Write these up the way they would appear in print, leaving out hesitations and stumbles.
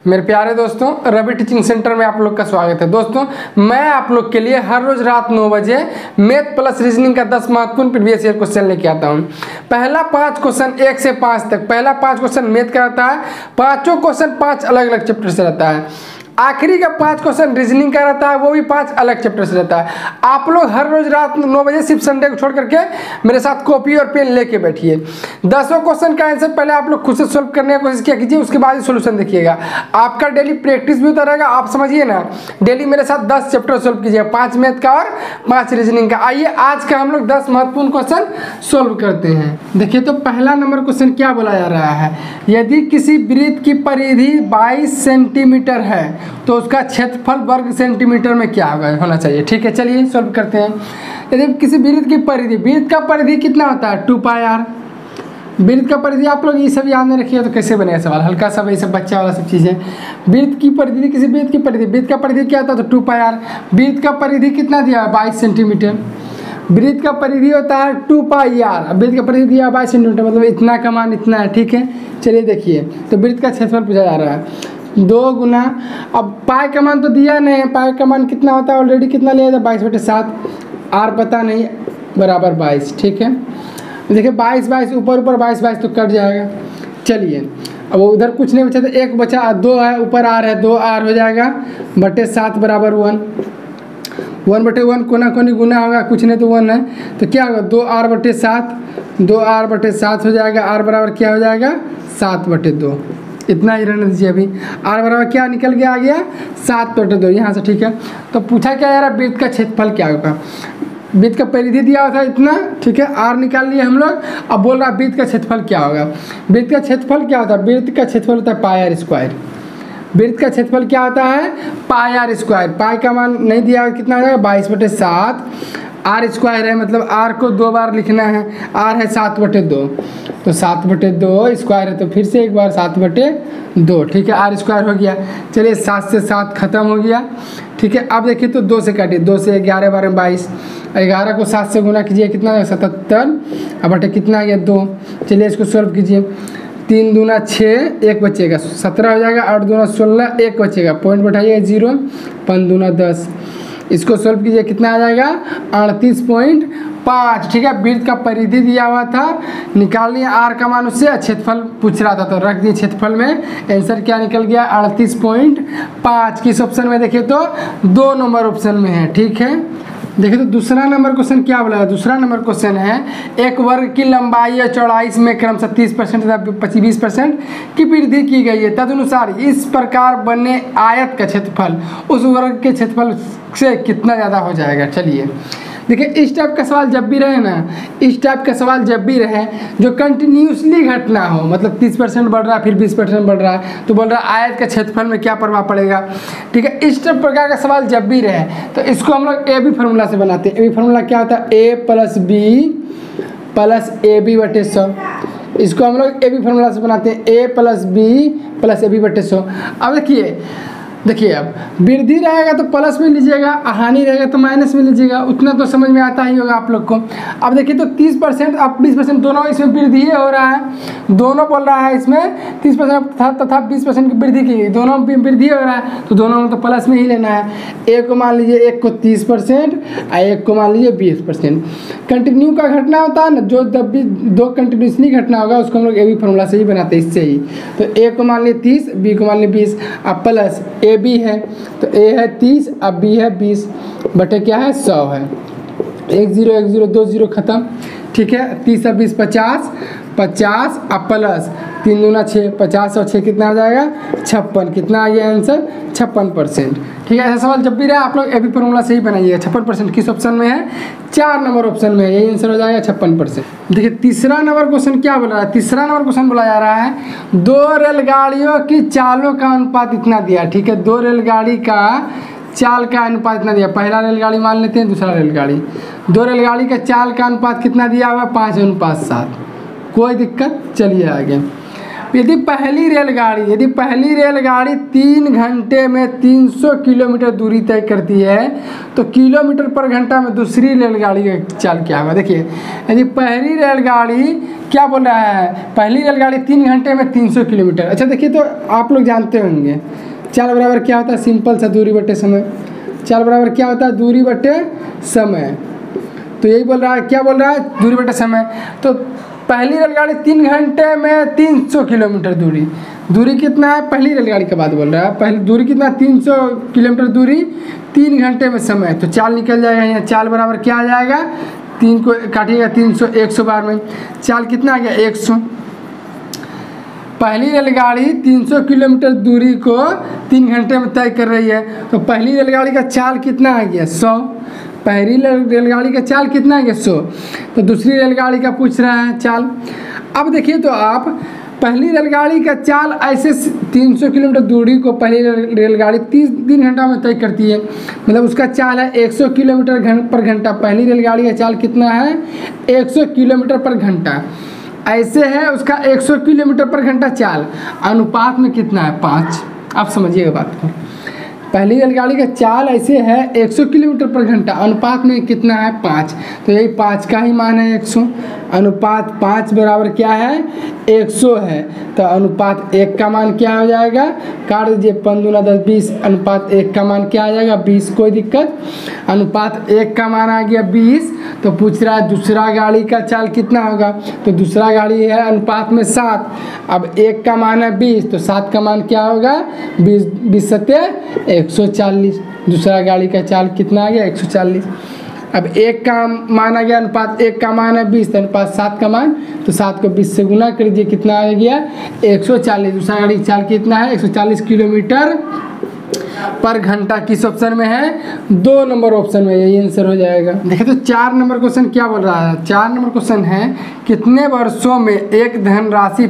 मेरे प्यारे दोस्तों, रवि टीचिंग सेंटर में आप लोग का स्वागत है। दोस्तों, मैं आप लोग के लिए हर रोज रात 9 बजे मैथ प्लस रीजनिंग का 10 महत्वपूर्ण प्रीवियस ईयर क्वेश्चन लेके आता हूँ। पहला 5 क्वेश्चन 1 से 5 तक, पहला 5 क्वेश्चन मैथ का रहता है। पाँचों क्वेश्चन 5 अलग अलग चैप्टर से रहता है। आखिरी का 5 क्वेश्चन रीजनिंग का रहता है, वो भी 5 अलग चैप्टर से रहता है। आप लोग हर रोज रात 9 बजे सिर्फ संडे को छोड़ करके मेरे साथ कॉपी और पेन लेके बैठिए। 10 क्वेश्चन का आंसर पहले आप लोग खुद से सोल्व करने की कोशिश किया कीजिए, उसके बाद ही सोल्यूशन देखिएगा। आपका डेली प्रैक्टिस भी होता रहेगा। आप समझिए ना, डेली मेरे साथ 10 चैप्टर सोल्व कीजिए, 5 मैथ का और 5 रीजनिंग का। आइए आज का हम लोग 10 महत्वपूर्ण क्वेश्चन सोल्व करते हैं। देखिए तो पहला नंबर क्वेश्चन क्या बोला जा रहा है, यदि किसी वृत्त की परिधि 22 सेंटीमीटर है तो उसका क्षेत्रफल वर्ग सेंटीमीटर में क्या होना चाहिए। ठीक है, चलिए सॉल्व करते हैं। यदि किसी वृत्त की परिधि, वृत्त का परिधि कितना होता है 2πr। वृत्त का परिधि आप लोग ये सब याद नहीं रखिए तो कैसे बनेगा सवाल, हल्का सा वही सब बच्चा वाला सब चीज़ें। वृत्त की परिधि, किसी वृत्त की परिधि, वृत्त का परिधि क्या होता है तो 2πr। वृत्त का परिधि कितना दिया है 22 सेंटीमीटर। वृत्त का परिधि होता है 2πr। वृत्त का परिधि दिया 22 सेंटीमीटर, मतलब इतना का मान इतना है। ठीक है, चलिए देखिए तो वृत्त का क्षेत्रफल पूछा जा रहा है 2 गुना, अब पाई का मान तो दिया नहीं है, पाई का मान कितना होता है ऑलरेडी कितना लिया था 22/7, आर पता नहीं बराबर 22। ठीक है, देखिए 22 ऊपर 22 तो कट जाएगा। चलिए अब उधर कुछ नहीं बचा तो एक बचा 2 है, ऊपर आर है 2r हो जाएगा बटे 7 बराबर 1। 1/1 कोना कोनी गुना होगा, कुछ नहीं तो 1 है तो क्या होगा 2r/7, 2r/7 हो जाएगा। r बराबर क्या हो जाएगा 7/2। इतना ही रहने दीजिए। अभी r बराबर क्या निकल गया, आ गया 7/2 यहाँ से। ठीक है, तो पूछा क्या यार वृत्त का क्षेत्रफल क्या होगा। वृत्त का परिधि दिया हुआ था इतना, ठीक है, r निकाल लिए हम लोग। अब बोल रहा वृत्त का क्षेत्रफल क्या होगा। वृत्त का क्षेत्रफल क्या होता है, वृत्त का क्षेत्रफल होता है πr²। वृत्त का क्षेत्रफल क्या होता है πr²। पाई का मान नहीं दिया, कितना हो जाएगा 22/7, r² है मतलब r को 2 बार लिखना है, r है 7/2 तो 7/2 स्क्वायर है तो फिर से एक बार 7/2। ठीक है, r² हो गया। चलिए 7 से 7 खत्म हो गया। ठीक है, अब देखिए तो 2 से काटिए, 2 से 11 12 22, 11 को 7 से गुना कीजिए कितना है 77, अब बटे कितना आ गया 2। चलिए इसको सॉल्व कीजिए, 3 दूना 6, 1 बचेगा 17 हो जाएगा, 8 दूना 16, 1 बचेगा, पॉइंट बैठाइए 0, 5 दूना 10। इसको सॉल्व कीजिए कितना आ जाएगा 38.5। ठीक है, वृत्त का परिधि दिया हुआ था, निकाल लिया r का मान उससे, क्षेत्रफल पूछ रहा था तो रख दिए क्षेत्रफल में। आंसर क्या निकल गया 38.5। किस ऑप्शन में देखिए तो 2 नंबर ऑप्शन में है। ठीक है, देखिए तो दूसरा नंबर क्वेश्चन क्या बोला है। दूसरा नंबर क्वेश्चन है एक वर्ग की लंबाई और चौड़ाई में क्रमशः 30% तथा 20% की वृद्धि की गई है, तदनुसार इस प्रकार बने आयत का क्षेत्रफल उस वर्ग के क्षेत्रफल से कितना ज़्यादा हो जाएगा। चलिए देखिए, इस टाइप का सवाल जब भी रहे ना, इस टाइप का सवाल जब भी रहे जो कंटिन्यूसली घटना हो, मतलब 30% बढ़ रहा है फिर 20% बढ़ रहा है तो बोल रहा है आयत के क्षेत्रफल में क्या प्रभाव पड़ेगा। ठीक है, इस टाइप प्रकार का सवाल जब भी रहे तो इसको हम लोग ए बी फार्मूला से बनाते हैं। ए बी फार्मूला क्या होता है a + b + ab/100। इसको हम लोग ए बी फार्मूला से बनाते हैं a + b + ab/100। अब देखिए अब वृद्धि रहेगा तो प्लस में लीजिएगा, हानि रहेगा तो माइनस में लीजिएगा, उतना तो समझ में आता ही होगा आप लोग को। अब देखिए तो 30% अब 20% दोनों इसमें वृद्धि हो रहा है, दोनों बोल रहा है इसमें 30% तथा 20% की वृद्धि की, दोनों वृद्धि हो रहा है तो दोनों में तो प्लस में ही लेना है। एक को मान लीजिए, एक को 30% और एक को मान लीजिए 20%। कंटिन्यू का घटना होता है ना, जो जब भी 2 कंटिन्यूसली घटना होगा उसको हम लोग ए बी फार्मूला से ही बनाते हैं, इससे ही। तो ए को मान लीजिए 30, बी को मान लीजिए 20, अब प्लस ए बी है तो a है 30, अब b है 20 बटे क्या है 100 है। 1 0 1 0 2 0 खत्म। ठीक है, 30 और 20 50 अब प्लस 3 दूना 6, 50 और 6 कितना आ जाएगा 56। कितना आ गया आंसर 56%। ठीक है, ऐसा सवाल जब भी रहे आप लोग ए बी फार्मूला से ही बनाइएगा। 56% किस ऑप्शन में है 4 नंबर ऑप्शन में है, यही आंसर हो जाएगा 56%। देखिए तीसरा नंबर क्वेश्चन क्या बोला है। तीसरा नंबर क्वेश्चन बोला जा रहा है 2 रेलगाड़ियों की चालों का अनुपात इतना दिया। ठीक है, 2 रेलगाड़ी का चाल का अनुपात इतना दिया। पहला रेलगाड़ी मान लेते हैं, दूसरा रेलगाड़ी। 2 रेलगाड़ी का चाल का अनुपात कितना दिया हुआ 5:7। कोई दिक्कत, चलिए आगे। यदि पहली रेलगाड़ी 3 घंटे में 300 किलोमीटर दूरी तय करती है तो किलोमीटर पर घंटा में दूसरी रेलगाड़ी का चाल क्या होगा। देखिए यदि पहली रेलगाड़ी क्या बोल रहा है, पहली रेलगाड़ी 3 घंटे में 300 किलोमीटर। अच्छा देखिए, तो आप लोग जानते होंगे चाल बराबर क्या होता है, सिंपल सा दूरी बटे समय। चाल बराबर क्या होता है, दूरी बटे समय। तो यही बोल रहा है, क्या बोल रहा है, दूरी बटे समय। तो पहली रेलगाड़ी 3 घंटे में 300 किलोमीटर दूरी कितना है, पहली रेलगाड़ी के बाद बोल रहा है, पहली दूरी कितना, 300 किलोमीटर दूरी 3 घंटे में समय। तो चाल निकल जाएगा यहाँ, चाल बराबर क्या आ जाएगा, 3 को काटिएगा 300, 100 बार में चाल कितना आ गया 100। पहली रेलगाड़ी 300 किलोमीटर दूरी को 3 घंटे में तय कर रही है, तो पहली रेलगाड़ी का चाल कितना आ गया 100। पहली रेलगाड़ी का चाल कितना आ गया 100। तो दूसरी रेलगाड़ी का पूछ रहा है चाल। अब देखिए, तो आप पहली रेलगाड़ी का चाल ऐसे 300 किलोमीटर दूरी को पहली रेलगाड़ी 3 घंटा में तय करती है, मतलब उसका चाल है 100 किलोमीटर पर घंटा। पहली रेलगाड़ी का चाल कितना है 100 किलोमीटर पर घंटा। ऐसे है उसका 100 किलोमीटर पर घंटा चाल, अनुपात में कितना है 5। आप समझिएगा बात को, पहली रेलगाड़ी का चाल ऐसे है 100 किलोमीटर पर घंटा, अनुपात में कितना है 5। तो यही 5 का ही मान है 100, अनुपात 5 बराबर क्या है 100 है। तो अनुपात 1 का मान क्या हो जाएगा, काट दीजिए 5 दूना 10 20, अनुपात 1 का मान क्या आ जाएगा 20। कोई दिक्कत, अनुपात 1 का मान आ गया 20। तो पूछ रहा है दूसरा गाड़ी का चाल कितना होगा, तो दूसरा गाड़ी है अनुपात में 7। अब 1 का मान है 20, तो 7 का मान क्या होगा 20 सत्य 140। दूसरा गाड़ी का चाल कितना आ गया 140। अब 1 का मान आ गया, अनुपात 1 का मान है 20, तो अनुपात 7 का मान, तो 7 को 20 से गुना कर दीजिए, कितना आ गया 140। दूसरा गाड़ी चाल कितना है 140 किलोमीटर पर घंटा। किस ऑप्शन में है, 2 नंबर ऑप्शन में, यही आंसर हो जाएगा। देखिए तो 4 नंबर क्वेश्चन क्या बोल रहा है, 4 नंबर क्वेश्चन है कितने वर्षों में एक धनराशि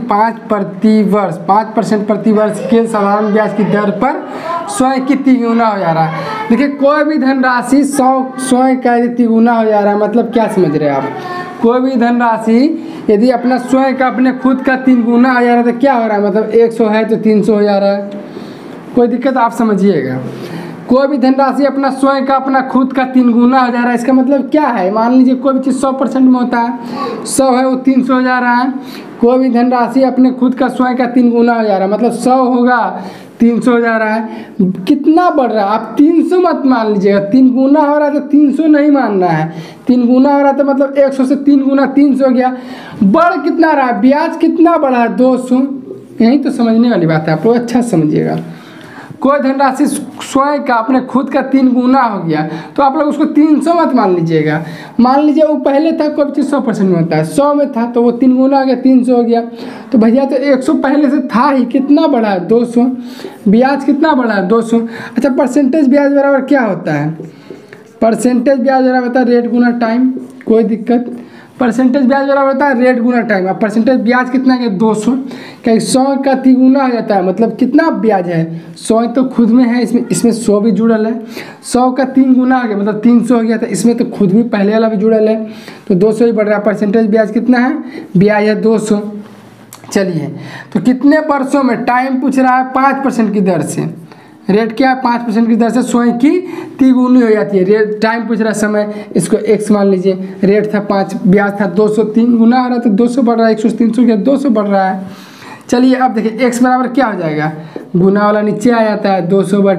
5% प्रति वर्ष के साधारण ब्याज की दर पर स्वयं की तिगुना हो जा रहा है। देखिए कोई भी धनराशि स्वयं का तिगुना हो जा रहा है, मतलब क्या समझ रहे हैं आप, कोई भी धनराशि यदि अपना स्वयं का अपने खुद का 3 गुना हो जा रहा है तो क्या हो रहा है, मतलब 100 है तो 300 हो जा रहा है। कोई दिक्कत, आप समझिएगा, कोई भी धनराशि अपना स्वयं का अपना खुद का 3 गुना हो जा रहा है, इसका मतलब क्या है, मान लीजिए कोई भी चीज़ 100% में होता है, 100 है वो 300 हो जा रहा है। कोई भी धनराशि अपने खुद का स्वयं का 3 गुना हो जा रहा है, मतलब 100 होगा 300 हो जा रहा है। कितना बढ़ रहा है, आप 300 मत मान लीजिएगा, 3 गुना हो रहा है तो 300 नहीं मानना है। 3 गुना हो रहा है तो मतलब 100 से 3 गुना 300 हो गया। बढ़ कितना रहा है, ब्याज कितना बढ़ा है 200। यही तो समझने वाली बात है, आप लोग अच्छा समझिएगा। कोई धनराशि स्वयं का अपने खुद का 3 गुना हो गया, तो आप लोग उसको 300 मत मान लीजिएगा। मान लीजिए वो पहले था, कोई चीज़ 100% में होता है, 100 में था तो वो 3 गुना हो गया 300 हो गया। तो भैया तो 100 पहले से था ही, कितना बढ़ा है 200। ब्याज कितना बढ़ा है 200। अच्छा परसेंटेज ब्याज बराबर क्या होता है, परसेंटेज ब्याज बराबर होता है रेट गुना टाइम। कोई दिक्कत, परसेंटेज ब्याज बराबर होता है रेट गुना टाइम। अब परसेंटेज ब्याज कितना है 200, क्या 100 का 3 गुना हो जाता है, मतलब कितना ब्याज है 100 तो खुद में है, इसमें 100 भी जुड़ल है, 100 का 3 गुना हो गया मतलब 300 हो गया, तो इसमें तो खुद भी पहले वाला भी जुड़ल है, तो 200 ही बढ़ रहा है। परसेंटेज ब्याज कितना है, ब्याज है 200। चलिए तो कितने वर्षों में, टाइम पूछ रहा है 5% की दर से, रेट क्या है 5% की दर से स्वयं की तिगुनी हो जाती है। रेट टाइम पूछ रहा है समय, इसको x मान लीजिए, रेट था 5, ब्याज था 200, 3 गुना हो रहा है तो 200 बढ़ रहा है, 100 से 300 गया 200 बढ़ रहा है। चलिए अब देखिए x बराबर क्या हो जाएगा, गुना वाला नीचे आ जाता है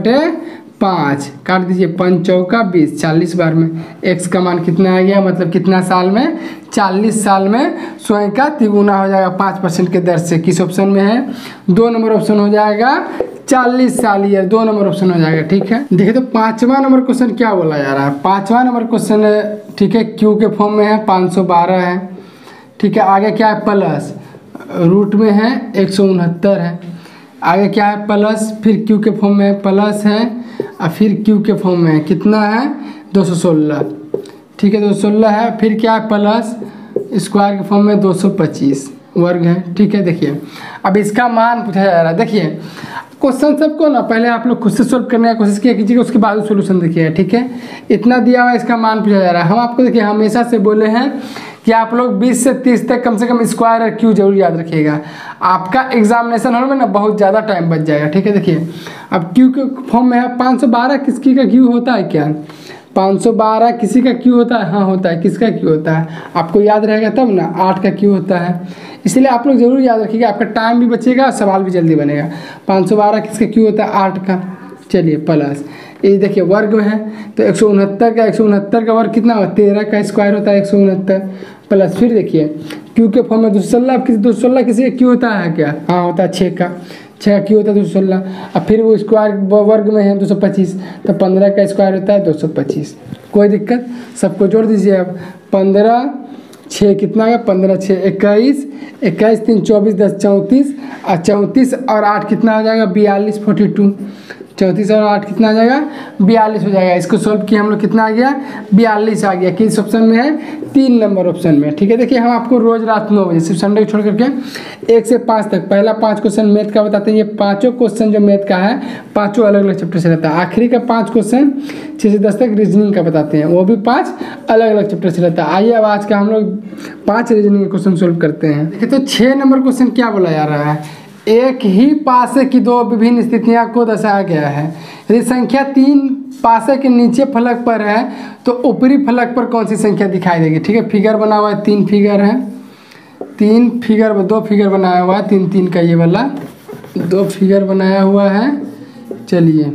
200/5, काट दीजिए 5 चौका 20, 40 बार में x का मान कितना आ गया, मतलब कितना साल में 40 साल में स्वयं का तिगुना हो जाएगा 5% के दर से। किस ऑप्शन में है, 2 नंबर ऑप्शन हो जाएगा 40 साल ईयर, 2 नंबर ऑप्शन हो जाएगा। ठीक है, देखिए तो 5वां नंबर क्वेश्चन क्या बोला जा रहा है, 5वां नंबर क्वेश्चन है, ठीक है, क्यू के फॉर्म में है 512 है, ठीक है, आगे क्या है प्लस, रूट में है 169 है, आगे क्या है प्लस, फिर क्यू के फॉर्म में प्लस है, और फिर क्यू के फॉर्म में कितना है 216, ठीक है 216 है, फिर क्या है प्लस स्क्वायर के फॉर्म में 225 वर्ग है। ठीक है, देखिए अब इसका मान पूछा जा रहा है। देखिए क्वेश्चन सबको ना पहले आप लोग खुद से सोल्व करने की कोशिश किया कीजिएगा, उसके बाद सोल्यूशन देखिएगा। ठीक है, इतना दिया हुआ इसका मान पूछा जा रहा है। हम आपको देखिए हमेशा से बोले हैं कि आप लोग 20 से 30 तक कम से कम स्क्वायर और क्यू जरूर याद रखिएगा। आपका एग्जामिनेशन हॉल में ना बहुत ज़्यादा टाइम बच जाएगा। ठीक है, देखिए अब क्यू के फॉर्म में है 512 किसकी का क्यू होता है क्या? 512 किसी का क्यू होता है? हाँ होता है। किसका क्यू होता है? आपको याद रहेगा तब ना, 8 का क्यू होता है। इसलिए आप लोग जरूर याद रखिएगा, आपका टाइम भी बचेगा, सवाल भी जल्दी बनेगा। 512 किसका क्यू होता है? 8 का। चलिए प्लस ये देखिए वर्ग में है तो 169 का, 169 का वर्ग कितना होगा? 13 का स्क्वायर होता है 169 प्लस फिर देखिए क्यू के फॉर्म में 216 किसी का क्यू होता है क्या? हाँ होता है 6 का, 6 का क्यू होता है 216। अब फिर वो स्क्वायर वर्ग में है 225 तो 15 का स्क्वायर होता है 225। कोई दिक्कत? सबको जोड़ दीजिए। अब 15 6 कितना है? 15 6 21, 21 3 24 10 34 और 34 और 8 कितना हो जाएगा? 42 42। 34 और 8 कितना आ जाएगा? 42 हो जाएगा। इसको सोल्व किया हम लोग, कितना आ गया? 42 आ गया। किस ऑप्शन में है? 3 नंबर ऑप्शन में। ठीक है, देखिए हम आपको रोज रात 9 बजे सिर्फ संडे को छोड़ करके 1 से 5 तक पहला 5 क्वेश्चन मैथ का बताते हैं। ये पाँचों क्वेश्चन जो मैथ का है पाँचों अलग अलग चैप्टर से रहता है। आखिरी का 5 क्वेश्चन 6 से 10 तक रीजनिंग का बताते हैं, वो भी 5 अलग अलग चैप्टर से रहता है। आइए अब आज का हम लोग 5 रीजनिंग के क्वेश्चन सोल्व करते हैं। देखिए तो 6 नंबर क्वेश्चन क्या बोला जा रहा है? एक ही पासे की दो विभिन्न स्थितियां को दर्शाया गया है। यदि संख्या 3 पासे के नीचे फलक पर है तो ऊपरी फलक पर कौन सी संख्या दिखाई देगी? ठीक है, फिगर बना हुआ है, 3 फिगर है, 2 फिगर बनाया हुआ है, 3 का ये वाला 2 फिगर बनाया हुआ है। चलिए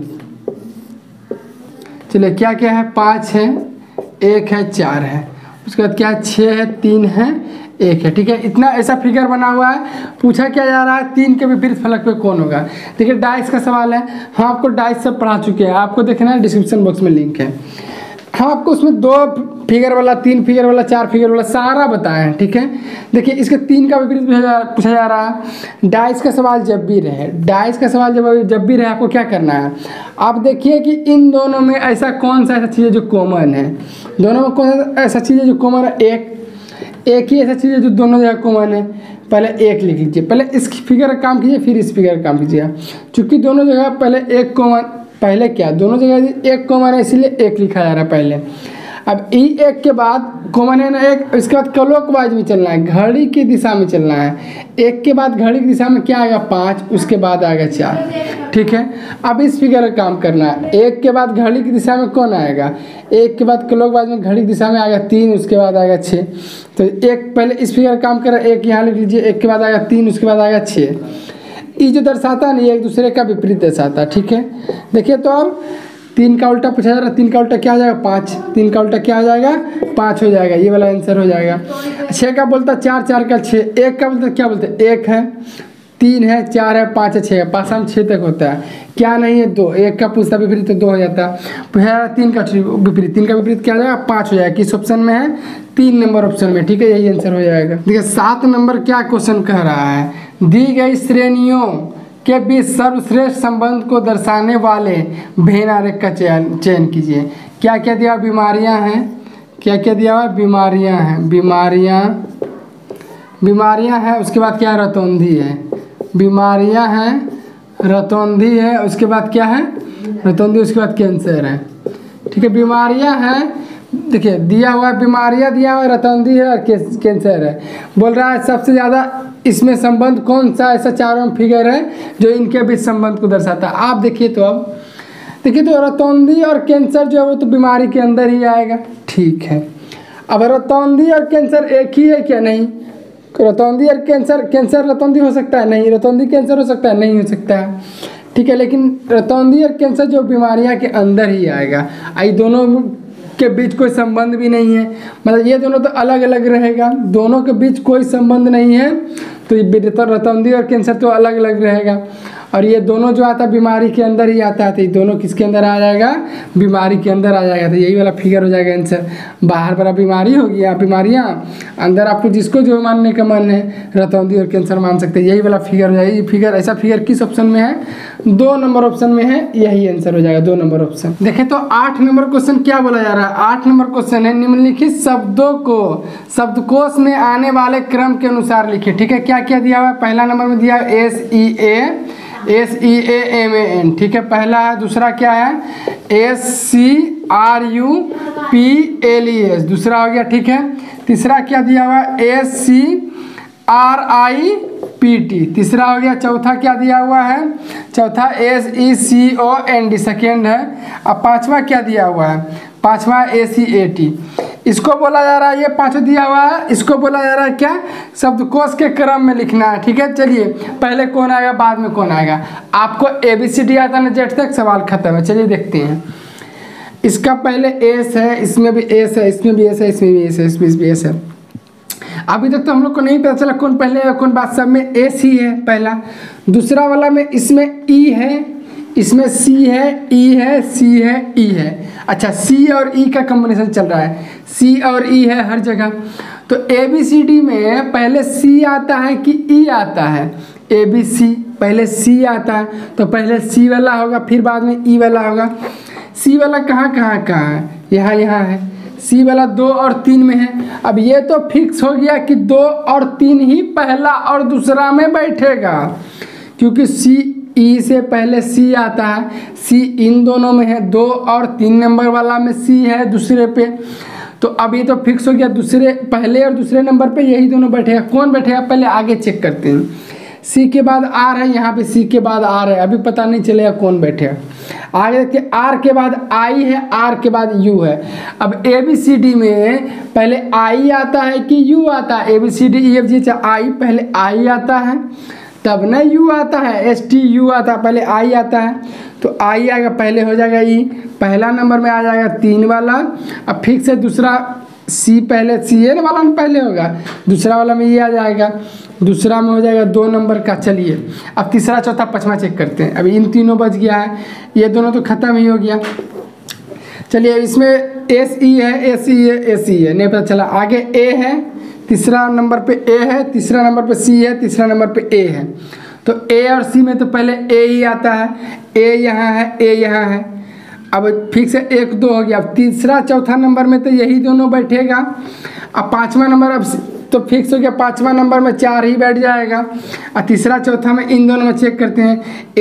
क्या क्या है? 5 है, 1 है, 4 है, उसके बाद क्या है? 6 है, 3 है, 1 है। ठीक है, इतना ऐसा फिगर बना हुआ है। पूछा क्या जा रहा है? 3 के विपरीत फलक पे कौन होगा? देखिए डाइस का सवाल है। हम आपको डाइस सब पढ़ा चुके हैं, आपको देखना है डिस्क्रिप्शन बॉक्स में लिंक है। हम आपको उसमें 2 फिगर वाला, 3 फिगर वाला, 4 फिगर वाला सारा बताए हैं। ठीक है, देखिए इसके 3 का विपरीत पूछा जा रहा है। डाइस का सवाल जब भी रहे, जब भी रहे आपको क्या करना है? आप देखिए कि इन दोनों में ऐसा कौन सा ऐसा चीज़ है जो कॉमन है। दोनों में कौन सा ऐसा चीज़ है जो कॉमन है? एक ही ऐसा चीज़ है जो दोनों जगह कॉमन है। पहले 1 लिख लीजिए, पहले इस फिगर का काम कीजिए, फिर इस फिगर का काम कीजिए। चूँकि दोनों जगह पहले 1 कॉमन, पहले क्या दोनों जगह 1 कॉमन है इसलिए 1 लिखा जा रहा है पहले। अब E1 के बाद कॉमन है ना 1, इसके बाद क्लॉकवाइज में चलना है, घड़ी की दिशा में चलना है। 1 के बाद घड़ी की दिशा में क्या आएगा? 5, उसके बाद आएगा 4। ठीक है, अब इस फिगर का काम करना है। 1 के बाद घड़ी की दिशा में कौन आएगा? 1 के बाद क्लॉकवाइज में घड़ी की दिशा में आएगा 3, उसके बाद आएगा 6। तो 1 पहले इस फिगर का काम कर रहा है, 1 यहाँ लिख लीजिए, 1 के बाद आएगा 3, उसके बाद आएगा 6। ये जो दर्शाता है ना, ये एक दूसरे का विपरीत दर्शाता है। ठीक है, देखिए तो अब 3 का उल्टा पूछा जा रहा है, 3 का उल्टा क्या आ जाएगा? 5। 3 का उल्टा क्या आ जाएगा? 5 हो जाएगा, ये वाला आंसर हो जाएगा। 6 का बोलता 4, 4 का 6, 1 का बोलता क्या बोलते? 1 है, 3 है, 4 है, 5 है, 6 है, पासा में 6 तक होता है। क्या नहीं है? 2। 1 का पूछता विपरीत तो 2 हो जाता है। 3 का विपरीत, 3 का विपरीत क्या आ जाएगा? 5 हो जाएगा। किस ऑप्शन में है? 3 नंबर ऑप्शन में। ठीक है, यही आंसर हो जाएगा। देखिए 7 नंबर क्या क्वेश्चन कह रहा है? दी गई श्रेणियों के बीच सर्वश्रेष्ठ संबंध को दर्शाने वाले भेन आरेख का चयन कीजिए। क्या क्या दिया? बीमारियां हैं। क्या क्या दिया हुआ? बीमारियां हैं, बीमारियां हैं। उसके बाद क्या है? रतौंधी है। बीमारियां हैं, रतौंधी है, उसके बाद क्या है? रतौंधी, उसके बाद कैंसर है। ठीक है, बीमारियां हैं, देखिए दिया हुआ है, बीमारियां दिया हुआ है, रतौंधी है और कैंसर है। बोल रहा है सबसे ज़्यादा इसमें संबंध कौन सा ऐसा चारों फिगर है जो इनके बीच संबंध को दर्शाता है? आप देखिए तो अब देखिए तो रतौंधी और कैंसर जो है वो तो बीमारी के अंदर ही आएगा। ठीक है, अब रतौंधी और कैंसर एक ही है क्या? नहीं। रतौंधी और कैंसर रतौंधी हो सकता है? नहीं। रतौंधी कैंसर हो सकता है? नहीं हो सकता है। ठीक है, लेकिन रतौंधी और कैंसर जो बीमारियां के अंदर ही आएगा। आई दोनों के बीच कोई संबंध भी नहीं है, मतलब ये दोनों तो अलग अलग रहेगा, दोनों के बीच कोई संबंध नहीं है। तो ये रतौंधी और कैंसर तो अलग अलग रहेगा। और ये दोनों जो आता है बीमारी के अंदर ही आता है, तो ये दोनों किसके अंदर आ जाएगा? बीमारी के अंदर आ जाएगा। तो यही वाला फिगर हो जाएगा आंसर। बाहर बड़ा बीमारी होगी, आप बीमारियाँ, अंदर आपको जिसको जो मानने का मन है रतौंधी और कैंसर मान सकते हैं। यही वाला फिगर हो जाएगा। ये फिगर, ऐसा फिगर किस ऑप्शन में है? 2 नंबर ऑप्शन में है, यही आंसर हो जाएगा 2 नंबर ऑप्शन। देखें तो 8 नंबर क्वेश्चन क्या बोला जा रहा है? 8 नंबर क्वेश्चन है निम्नलिखित शब्दों को शब्दकोश में आने वाले क्रम के अनुसार लिखिए। ठीक है, क्या क्या दिया हुआ है? पहला नंबर में दिया SEAMAN। ठीक है, पहला है। दूसरा क्या है? SCRUPLES, दूसरा हो गया। ठीक है, तीसरा क्या दिया हुआ है SCRIPT, तीसरा हो गया। चौथा क्या दिया हुआ है, चौथा SECOND सेकेंड है। अब पांचवा क्या दिया हुआ है, पांचवा ACAT। इसको बोला जा रहा है, ये पांचों दिया हुआ है, इसको बोला जा रहा है क्या, शब्दकोश के क्रम में लिखना है। ठीक है, चलिए पहले कौन आएगा बाद में कौन आएगा। आपको ABCD आता है ना जेड तक, सवाल खत्म है। चलिए देखते हैं। इसका पहले एस है, इसमें भी एस है, इसमें भी एस है, इसमें भी एस है, इसमें भी एस है। अभी तक तो हम लोग को नहीं पता चला कौन पहले है कौन बाद, सब में एस ही है पहला। दूसरा वाला में इसमें ई है, इसमें सी है, ई है, सी है, ई है। अच्छा, सी और ई का कॉम्बिनेशन चल रहा है, सी और ई है हर जगह। तो ABCD में पहले सी आता है कि ई आता है, ABC पहले सी आता है, तो पहले सी वाला होगा फिर बाद में ई वाला होगा। सी वाला कहाँ है, यहाँ है। सी वाला 2 और 3 में है। अब ये तो फिक्स हो गया कि 2 और 3 ही पहला और दूसरा में बैठेगा, क्योंकि सी ई से पहले सी आता है, सी इन दोनों में है, 2 और 3 नंबर वाला में सी है दूसरे पे। तो अब ये तो फिक्स हो गया, दूसरे पहले और दूसरे नंबर पे यही दोनों बैठेगा। कौन बैठेगा पहले आगे चेक करते हैं। सी के बाद आर है, यहाँ पे सी के बाद आर है, अभी पता नहीं चलेगा कौन बैठेगा। आगे देखिए, आर के बाद आई है, आर के बाद यू है। अब ABCD में पहले आई आता है कि यू आता है, ABCDEFG आई पहले आई आता है तब ना यू आता है, STU आता है, पहले आई आता है। तो आई आएगा पहले हो जाएगा ई, पहला नंबर में आ जाएगा 3 वाला। अब फिक्स है दूसरा सी, पहले सी ए वाला में पहले होगा, दूसरा वाला में ये आ जाएगा, दूसरा में हो जाएगा 2 नंबर का। चलिए अब तीसरा चौथा पांचवा चेक करते हैं। अभी इन तीनों बच गया है, ये दोनों तो खत्म ही हो गया। चलिए इसमें SE है, SE है, SE है, नहीं पता चला। आगे A है, तीसरा नंबर पे A है, तीसरा नंबर पे C है, तीसरा नंबर पे A है। तो A और C में तो पहले A ही आता है, A यहाँ है, A यहाँ है। अब फिक्स है 1 2 हो गया। अब तीसरा चौथा नंबर में तो यही दोनों बैठेगा। अब पांचवा नंबर अब तो फिक्स हो गया, पांचवा नंबर में 4 ही बैठ जाएगा। और तीसरा चौथा में इन दोनों में चेक करते हैं,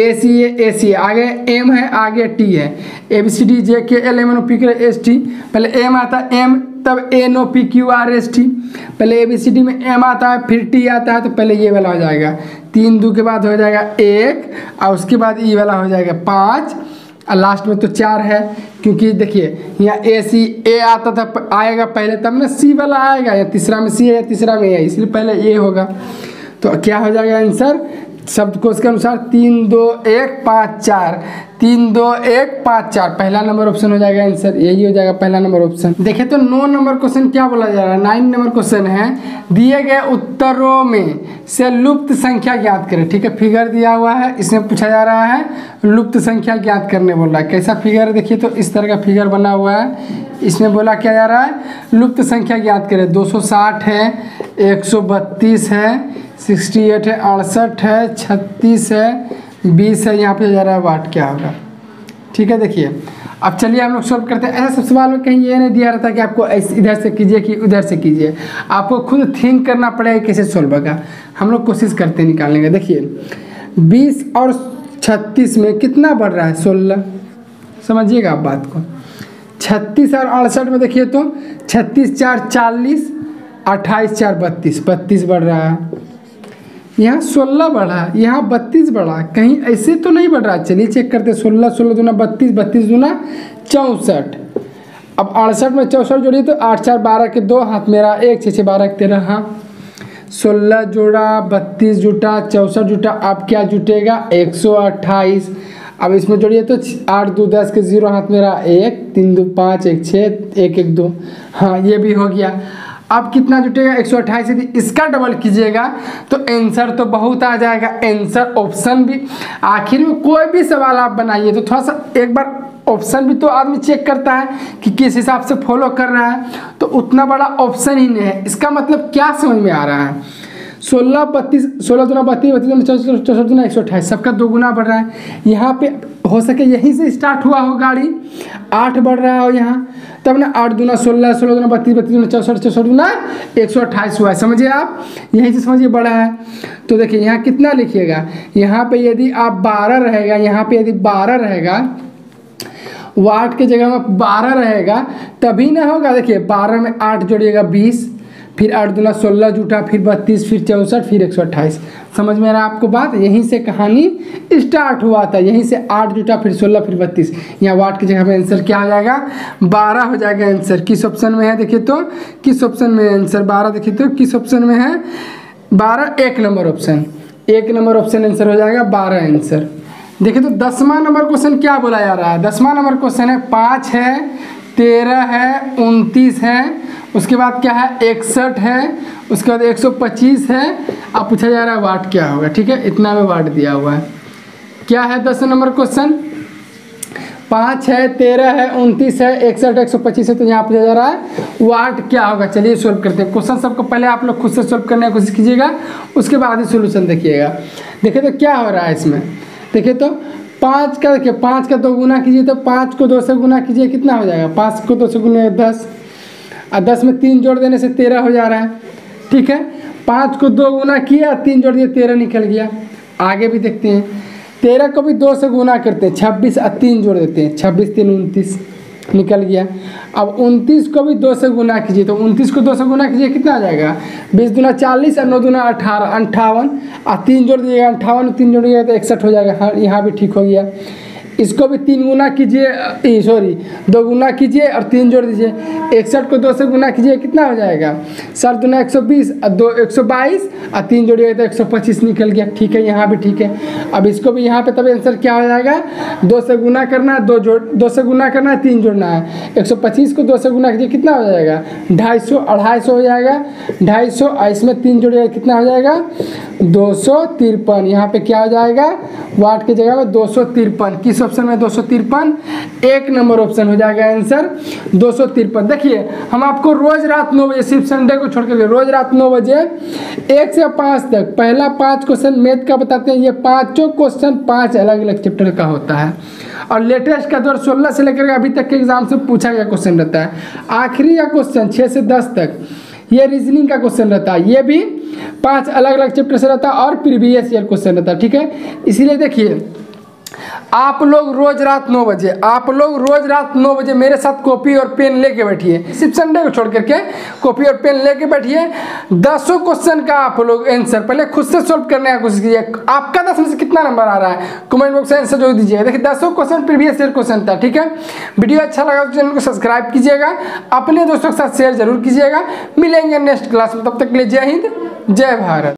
ACA, आगे M है, आगे T है, ABCD JK LMNO PQ ST। पहले M आता है M, तब NO PQ RST। पहले ABCD में M आता है फिर T आता है, तो पहले ये वाला हो जाएगा 3 2 के बाद हो जाएगा 1, और उसके बाद ई वाला हो जाएगा 5, और लास्ट में तो 4 है। क्योंकि देखिए यहाँ A आता था आएगा पहले, तब ना C वाला आएगा, या तीसरा में C है या तीसरा में A, इसलिए पहले A होगा। तो क्या हो जाएगा आंसर शब्दकोश के अनुसार 3 2 1 5 4, 3 2 1 5 4 पहला नंबर ऑप्शन हो जाएगा आंसर, यही हो जाएगा पहला नंबर ऑप्शन। देखिए तो 9 नंबर क्वेश्चन क्या बोला जा रहा है, 9 नंबर क्वेश्चन है, दिए गए उत्तरों में से लुप्त संख्या ज्ञात करें। ठीक है, फिगर दिया हुआ है, इसमें पूछा जा रहा है लुप्त संख्या ज्ञात करने बोल रहा है। कैसा फिगर है देखिए, तो इस तरह का फिगर बना हुआ है। इसमें बोला क्या जा रहा है, लुप्त संख्या ज्ञात करें। 260 है, 132 है, 68 है, 68 है, 36 है, 20 है। यहाँ पे जा रहा है वाट क्या होगा। ठीक है, देखिए अब चलिए हम लोग सॉल्व करते हैं। ऐसा सब सवाल में कहीं ये नहीं दिया रहता कि आपको इधर से कीजिए कि उधर से कीजिए, आपको खुद थिंक करना पड़ेगा कैसे सॉल्व होगा। हम लोग कोशिश करते हैं निकालने का। देखिए 20 और 36 में कितना बढ़ रहा है, 16। समझिएगा आप बात को। 36 और 68 में देखिए तो 36 4 40, 28 4 32, 32 बढ़ रहा है। यहाँ 16 बढ़ा, यहाँ 32 बढ़ा, कहीं ऐसे तो नहीं बढ़ रहा। चलिए चेक करते, 16 16 दूना 32, 32 दूना 64। अब 68 में 64 जोड़िए तो 8 4 12 के 2 हाथ मेरा 1 6 6 12 13। हाँ 16 जोड़ा, 32 जुटा, 64 जुटा, अब क्या जुटेगा 128। अब इसमें जोड़िए तो 8 2 10 के 0 हाथ मेरा 1 3 2 5 1 6 1 1 2। हाँ ये भी हो गया। अब कितना जुटेगा 128। यदि इसका डबल कीजिएगा तो आंसर तो बहुत आ जाएगा। आंसर ऑप्शन भी आखिर में कोई भी सवाल आप बनाइए तो थोड़ा सा एक बार ऑप्शन भी तो आदमी चेक करता है कि किस हिसाब से फॉलो कर रहा है। तो उतना बड़ा ऑप्शन ही नहीं है। इसका मतलब क्या समझ में आ रहा है, 16 32 16 दूना 32 32 64 दूना 128, सबका 2 गुना बढ़ रहा है। यहाँ पे हो सके यहीं से स्टार्ट हुआ हो गाड़ी, 8 बढ़ रहा हो यहाँ, तब ना 8 दूना 16 16 दूना 32 32 दूना 64 64 दूना 128 हुआ है। समझिए आप, यहीं से समझिए बढ़ा है। तो देखिए यहाँ कितना लिखिएगा, यहाँ पे यदि आप 12 रहेगा, यहाँ पे यदि 12 रहेगा, वाट की जगह में 12 रहेगा तभी ना होगा। देखिए 12 में 8 जोड़िएगा 20, फिर 8 दूना 16 जूठा, फिर 32, फिर 64, फिर 128। समझ में आ रहा है आपको बात? यहीं से कहानी स्टार्ट हुआ था, यहीं से 8 जूठा, फिर 16, फिर 32। यहाँ वाट की जगह पे आंसर क्या हो जाएगा? 12 हो जाएगा आंसर। किस ऑप्शन में है देखिए तो, किस ऑप्शन में आंसर 12 देखिए तो, किस ऑप्शन में है 12? 1 number option, 1 number option answer हो जाएगा 12 आंसर। देखिए तो 10वां नंबर क्वेश्चन क्या बोला जा रहा है? 10वां नंबर क्वेश्चन है 5 है, 13 है, 29 है, उसके बाद क्या है 61 है, उसके बाद 125 है। अब पूछा जा रहा है वाट क्या होगा। ठीक है, इतना में वाट दिया हुआ है। क्या है 10 नंबर क्वेश्चन? 5 है, 13 है, 29 है, 61, 125 है। तो यहाँ पूछा जा रहा है वाट क्या होगा। चलिए सोल्व करते हैं क्वेश्चन। सबको पहले आप लोग खुद से सोल्व करने की कोशिश कीजिएगा, उसके बाद ही सोल्यूशन देखिएगा। देखिए तो क्या हो रहा है इसमें, देखिए तो 5 का, देखिए 5 का 2 गुना कीजिए तो 5 को 2 से गुना कीजिए, कितना हो जाएगा? 5 को 2 से गुना 10, और 10 में 3 जोड़ देने से 13 हो जा रहा है। ठीक है, 5 को 2 गुना किया, 3 जोड़ दिया, 13 निकल गया। आगे भी देखते हैं, 13 को भी 2 से गुना करते हैं, 26 और 3 जोड़ देते हैं, 26 3 29 निकल गया। अब 29 को भी 2 से गुना कीजिए, तो 29 को 2 से गुना कीजिए, कितना आ जाएगा? 20 दूना 40 और 9 दूना 18, 58 और 3 जोड़ दीजिएगा, 58 3 जोड़िएगा तो 61 हो जाएगा। हाँ, यहाँ भी ठीक हो गया। इसको भी 3 गुना कीजिए, सॉरी 2 गुना कीजिए और 3 जोड़ दीजिए। 61 को 2 से गुना कीजिए, कितना हो जाएगा? 7 दूना 120 और 2 122 और 3 जोड़िएगा तो 125 निकल गया। ठीक है, यहाँ भी ठीक है। अब इसको भी यहाँ पे तब आंसर क्या हो जाएगा? 2 से गुना करना है, 2 से गुना करना है, 3 जोड़ना है। 125 को 2 से गुना कीजिए, कितना हो जाएगा? 250 हो जाएगा, 250 और इसमें 3 जोड़िएगा, कितना हो जाएगा? 253। यहाँ पे क्या हो जाएगा? वाट की जगह में 253। किस ऑप्शन में 253? 1 नंबर ऑप्शन हो जाएगा आंसर 253। देखिए हम आपको रोज रात 9 बजे, सिर्फ संडे को छोड़ कर रोज रात 9 बजे 1 से 5 तक पहला 5 क्वेश्चन मैथ का बताते हैं। ये पांचों क्वेश्चन 5 अलग अलग चैप्टर का होता है और लेटेस्ट का दौर 16 से लेकर अभी तक के एग्जाम से पूछा गया क्वेश्चन रहता है। आखिरी का क्वेश्चन 6 से 10 तक ये रीजनिंग का क्वेश्चन रहता है, ये भी 5 अलग अलग चैप्टर से रहता है और प्रीवियस ईयर क्वेश्चन रहता है। ठीक है, इसीलिए देखिए आप लोग रोज रात 9 बजे, आप लोग रोज रात 9 बजे मेरे साथ कॉपी और पेन लेके बैठिए। सिर्फ संडे को छोड़ करके कॉपी और पेन लेके बैठिए। 10 क्वेश्चन का आप लोग आंसर पहले खुद से सॉल्व करने की कोशिश कीजिए। आपका 10 में से कितना नंबर आ रहा है कमेंट बॉक्स में आंसर जरूर दीजिएगा। देखिए 10 क्वेश्चन प्रीवियस ईयर क्वेश्चन था। ठीक है, वीडियो अच्छा लगा तो चैनल को सब्सक्राइब कीजिएगा, अपने दोस्तों के साथ शेयर जरूर कीजिएगा। मिलेंगे नेक्स्ट क्लास में, तब तक के लिए जय हिंद जय भारत।